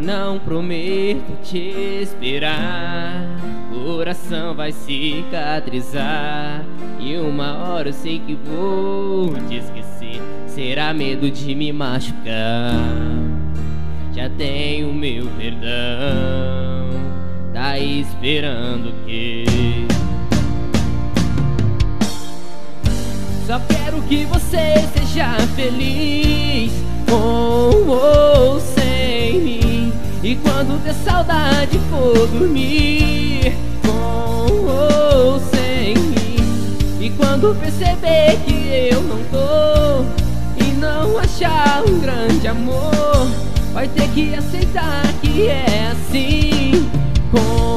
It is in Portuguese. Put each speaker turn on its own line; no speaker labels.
Não prometo te esperar, coração vai cicatrizar, e uma hora eu sei que vou te esquecer. Será medo de me machucar? Já tenho meu perdão, tá esperando o quê? Só quero que você seja feliz, com ou sem mim. E quando der saudade for dormir, com ou sem mim. E quando perceber que eu não tô e não achar um grande amor, vai ter que aceitar que é assim, com